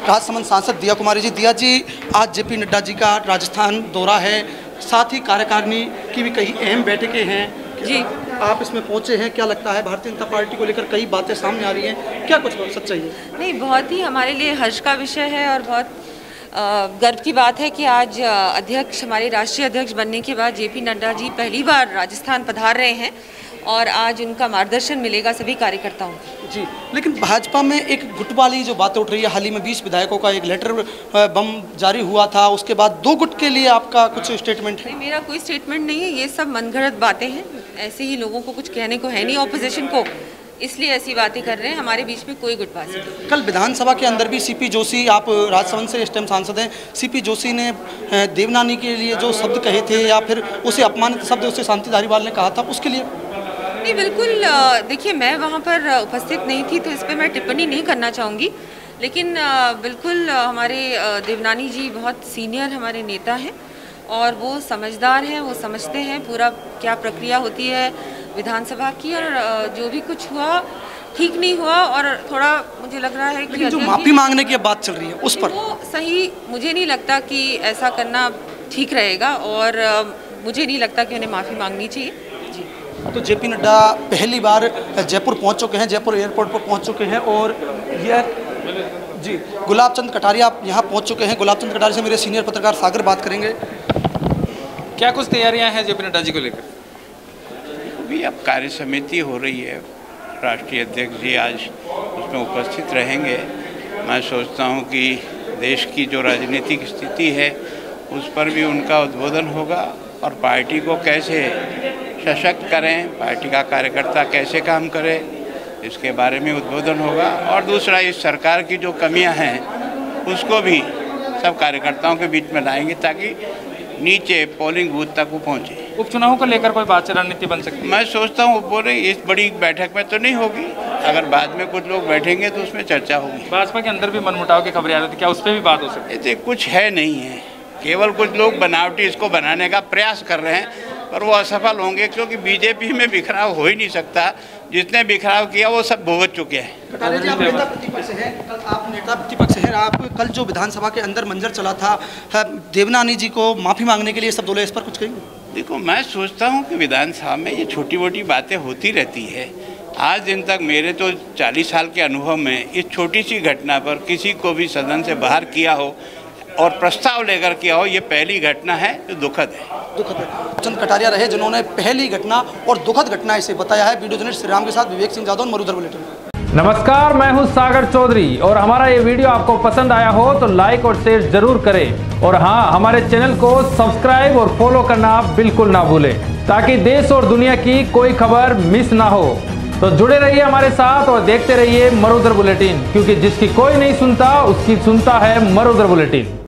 राजसमंद सांसद दिया कुमारी जी। दिया जी, आज जेपी नड्डा जी का राजस्थान दौरा है, साथ ही कार्यकारिणी की भी कई अहम बैठकें हैं जी। आप इसमें पहुंचे हैं, क्या लगता है भारतीय जनता पार्टी को लेकर कई बातें सामने आ रही हैं, क्या कुछ सच्चाई है? नहीं, बहुत ही हमारे लिए हर्ष का विषय है और बहुत गर्व की बात है कि आज अध्यक्ष, हमारे राष्ट्रीय अध्यक्ष बनने के बाद जेपी नड्डा जी पहली बार राजस्थान पधार रहे हैं और आज उनका मार्गदर्शन मिलेगा सभी कार्यकर्ताओं को जी। लेकिन भाजपा में एक गुट वाली जो बातें उठ रही है, हाल ही में 20 विधायकों का एक लेटर बम जारी हुआ था, उसके बाद 2 गुट के लिए आपका कुछ स्टेटमेंट है? मेरा कोई स्टेटमेंट नहीं है, ये सब मनगढ़ंत बातें हैं। ऐसे ही लोगों को कुछ कहने को है नहीं ऑपोजिशन को, इसलिए ऐसी बातें कर रहे हैं। हमारे बीच में कोई गुटबाजी नहीं। कल विधानसभा के अंदर भी सीपी जोशी, आप राजसमंद से इस टाइम सांसद हैं, सीपी जोशी ने देवनानी के लिए जो शब्द कहे थे या फिर उसे अपमानित शब्द उसे शांति धारीवाल ने कहा था, उसके लिए? नहीं, बिल्कुल। देखिए, मैं वहाँ पर उपस्थित नहीं थी तो इस पर मैं टिप्पणी नहीं करना चाहूँगी, लेकिन बिल्कुल हमारे देवनानी जी बहुत सीनियर हमारे नेता हैं और वो समझदार हैं, वो समझते हैं पूरा क्या प्रक्रिया होती है विधानसभा की, और जो भी कुछ हुआ ठीक नहीं हुआ और थोड़ा मुझे लग रहा है कि जो माफ़ी मांगने की बात चल रही है उस पर वो सही मुझे नहीं लगता कि ऐसा करना ठीक रहेगा और मुझे नहीं लगता कि उन्हें माफ़ी मांगनी चाहिए जी। तो जेपी नड्डा पहली बार जयपुर पहुंच चुके हैं, जयपुर एयरपोर्ट पर पहुंच चुके हैं और यह जी गुलाब चंद कटारिया आप यहाँ पहुंच चुके हैं। गुलाब चंद कटारिया से मेरे सीनियर पत्रकार सागर बात करेंगे। क्या कुछ तैयारियां हैं जेपी नड्डा जी को लेकर? अभी अब कार्य समिति हो रही है, राष्ट्रीय अध्यक्ष जी आज उसमें उपस्थित रहेंगे। मैं सोचता हूं कि देश की जो राजनीतिक स्थिति है उस पर भी उनका उद्बोधन होगा और पार्टी को कैसे सशक्त करें, पार्टी का कार्यकर्ता कैसे काम करे, इसके बारे में उद्बोधन होगा। और दूसरा, इस सरकार की जो कमियां हैं उसको भी सब कार्यकर्ताओं के बीच में लाएंगे ताकि नीचे पोलिंग बूथ तक वो पहुँचे। उपचुनावों को लेकर कोई बात रणनीति बन सकती है? मैं सोचता हूँ बोले इस बड़ी बैठक में तो नहीं होगी, अगर बाद में कुछ लोग बैठेंगे तो उसमें चर्चा होगी। भाजपा के अंदर भी मनमुटाव की खबरें आ रही थी, क्या उस पर भी बात हो सकती है? कुछ है नहीं है, केवल कुछ लोग बनावटी इसको बनाने का प्रयास कर रहे हैं, पर वो असफल होंगे क्योंकि बीजेपी में बिखराव हो ही नहीं सकता। जिसने बिखराव किया वो सब भुगत चुके हैं। कटारिया जी, आप नेता प्रतिपक्ष हैं, आप नेता प्रतिपक्ष हैं, आप कल जो विधानसभा के अंदर मंजर चला था देवनानी जी को माफ़ी मांगने के लिए सब बोले, इस पर कुछ कहेंगे? देखो, मैं सोचता हूँ कि विधानसभा में ये छोटी मोटी बातें होती रहती है। आज दिन तक मेरे तो 40 साल के अनुभव में इस छोटी सी घटना पर किसी को भी सदन से बाहर किया हो और प्रस्ताव लेकर किया हो, ये पहली घटना है जो दुखद है। दुखद है। चंद कटारिया रहे जिन्होंने पहली घटना और दुखद घटना इसे बताया है। वीडियो जर्नलिस्ट श्री राम के साथ विवेक सिंह जादव, मरुधर बुलेटिन। नमस्कार, मैं हूं सागर चौधरी और हमारा ये वीडियो आपको पसंद आया हो तो लाइक और शेयर जरूर करें और हाँ, हमारे चैनल को सब्सक्राइब और फॉलो करना बिल्कुल ना भूलें ताकि देश और दुनिया की कोई खबर मिस ना हो। तो जुड़े रहिए हमारे साथ और देखते रहिए मरुधर बुलेटिन, क्योंकि जिसकी कोई नहीं सुनता उसकी सुनता है मरुधर बुलेटिन।